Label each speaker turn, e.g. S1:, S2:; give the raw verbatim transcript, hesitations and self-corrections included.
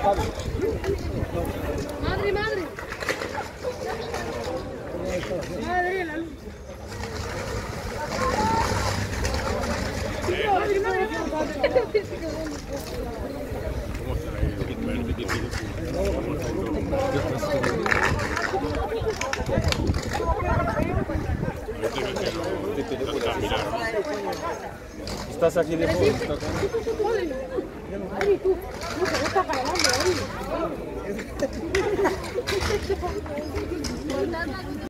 S1: Madre, madre. Madre, la luz. Madre, madre.
S2: Estás aquí de fondo.
S1: Ay, tú, no se está grabando ahí.